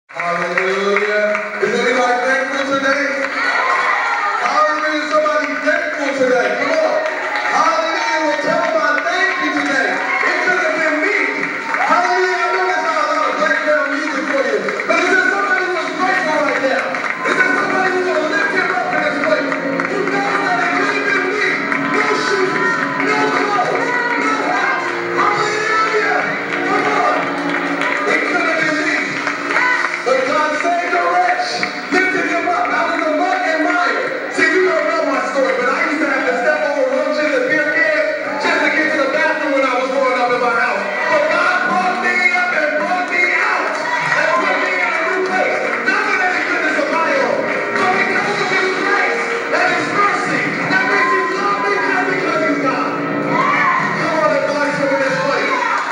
Hallelujah. Is anybody thankful today? Hallelujah. Somebody thankful today. Come on. Hallelujah. Well, tell them I thank you today. It could have been me. Hallelujah. I know that's not a lot of background music for you. But is there somebody who is grateful right now? Is there somebody who will lift him up in this place? Who knows that it could have been me? No shoes, no clothes, no house. Hallelujah. Come on. It could have been me. But God saved a wretch, lifted him up out of the mud and mire. See, you don't know my story, but I used to have to step over roaches and beer cans just to get to the bathroom when I was growing up in my house. But God brought me up and brought me out and put me in a new place. Not of any goodness of my own, but because of His grace and His mercy. That means He's loved me just because He's God. Come on and bless Him in this place.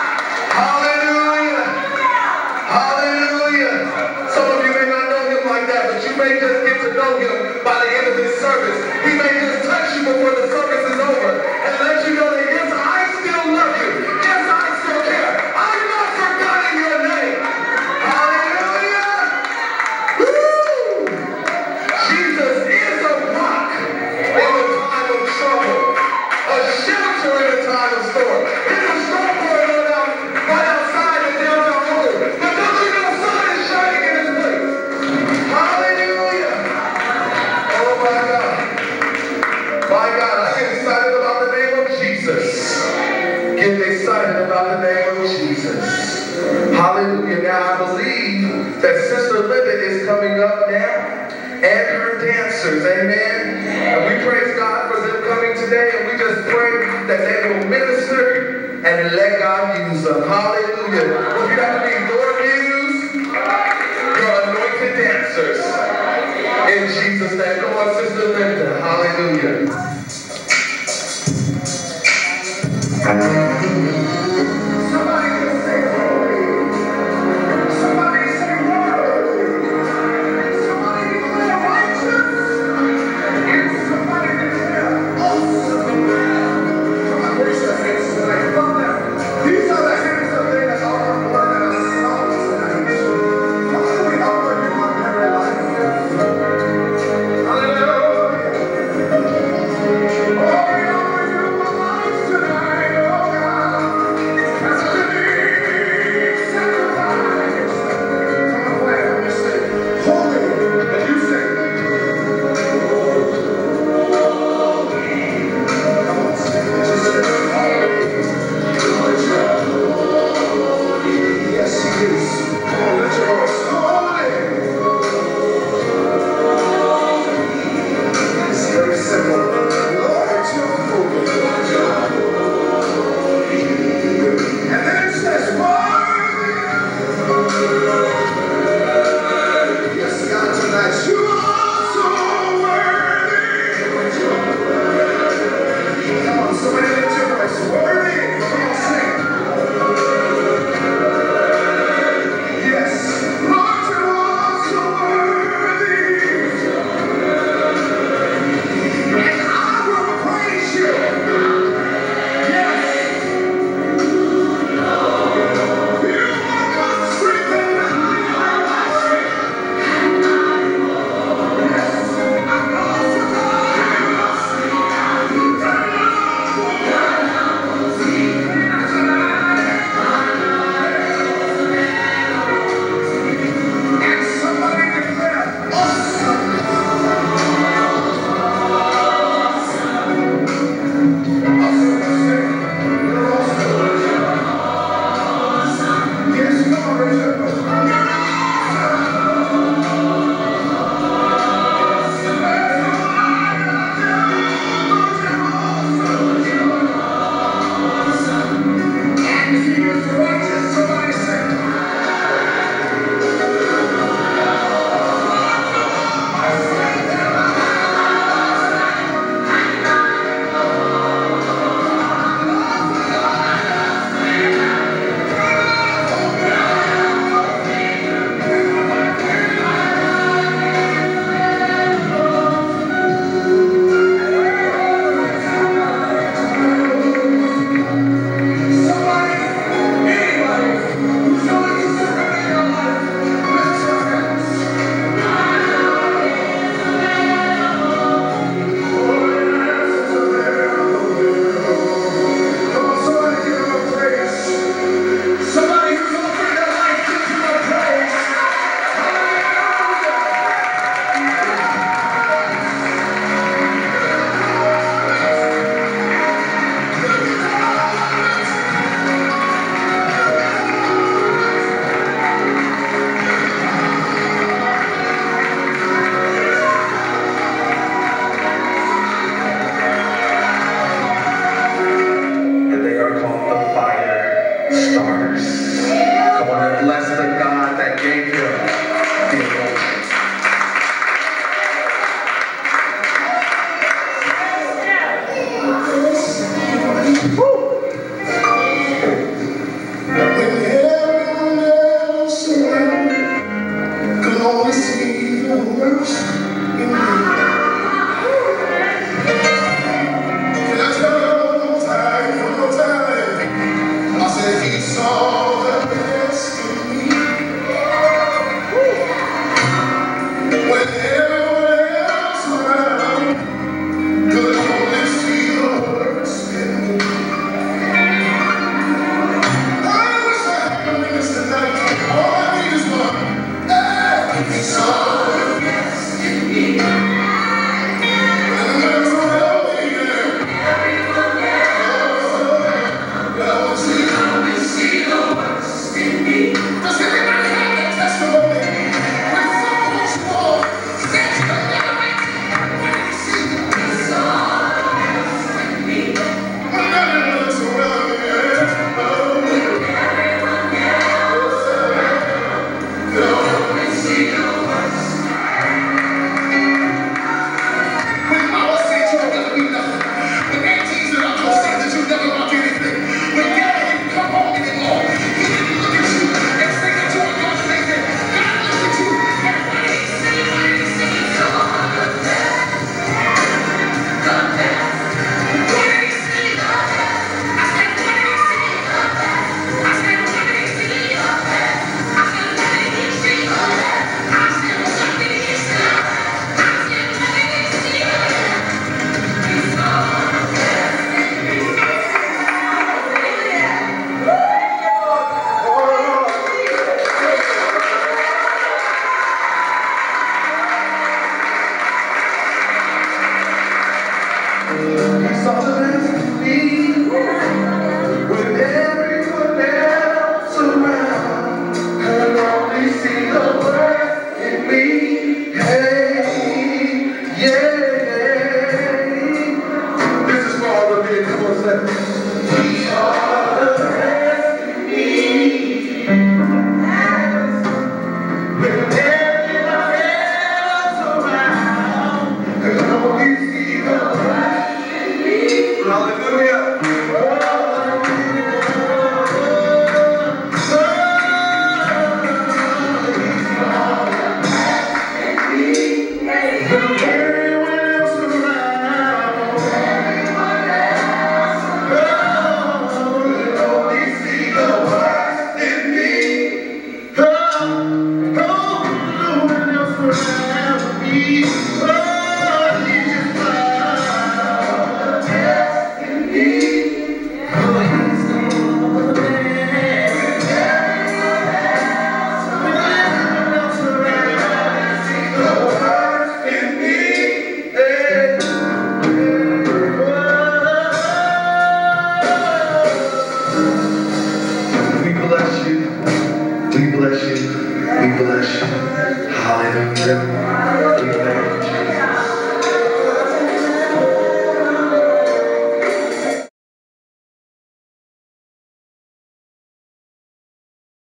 Hallelujah. Hallelujah. Some of you may not know Him like that, but you may just get to know Him by the end of this service. He may just touch you before the service is over and let you know that, yes, I still love you. Yes, I still care. I've not forgotten your name. Hallelujah. Woo! Jesus is a rock in the time of trouble, a shelter in the time of storm. It's a storm going on out right outside in downtown Brooklyn. But don't you know sun is shining in this place? Hallelujah. Oh my God. My God, I get excited about the name of Jesus. Get excited about the name of Jesus. Hallelujah. Now I believe that Sister Linda is coming up now and her dancers. Amen. And we praise God for them coming today, and we just pray that they will minister and let God use them. Hallelujah. Well, you have to be Lord used, your anointed dancers. In Jesus' name. Come on, Sister Linda. Hallelujah. Somebody can say holy. Somebody say worthy. Somebody declare righteous. And somebody declare awesome. Come on, raise your hands tonight. Father, these are the hands of they that are born and are strong tonight. Father, we offer you our very life. Hallelujah. Oh, we offer you our lives tonight, oh God. As a living sacrifice. Come on, where you say, holy, and you say, come on, sing it. You say, holy. Yes, He is. Come on, lift your voice. Holy. It's very simple. Lord, you're holy. Lord, you're holy. And then it says, worthy. Yes, God, tonight you are so worthy. Come on, somebody lift your voice. Worthy. Come on, sing. Yes. Lord, you are so worthy. And I will praise you. Yes. You are my strength and my strength. Yes. I'm lost without you. And somebody declare, awesome. Awesome. You're awesome. Yes, come on, raise your voice. You're awesome. There's nobody like you. Lord, you're awesome. And He is righteous. Somebody say, somebody, starters. Come on and bless the God that gave him the emotions. When everyone else around could only see the worst in me. Can I tell you one more time? I said he saw the best in me. When everyone else around could only see the worst in me. I wish I had a witness tonight. All I need is one. Hey, he saw the best in me. And the man's around me, yeah. Does anybody have that testimony? When someone's wrong, that's the narrative. When you see the sun in me. When everyone's around me, they only see the worst. When mama said you don't gotta be nothing. When aunties and uncles said that you never amount to anything. When daddy didn't come home anymore. He didn't look at you and say that you were God's favorite. God looked at you and what did he see? What did he see? Come on, the best. The best. What did he see? The best. I said, what did he see? The best. I said, what did he see? The best. I said, what did he see? The best. I said, what did he see? The best. I said, what did he see? The best. He saw the best in me. He saw the best in me when everyone else around could only see the worst in me. Hey, yeah. This is for all the men. Come on, say. He saw the best in me when everyone else around could only see the worst. Hallelujah. We bless you. Hallelujah.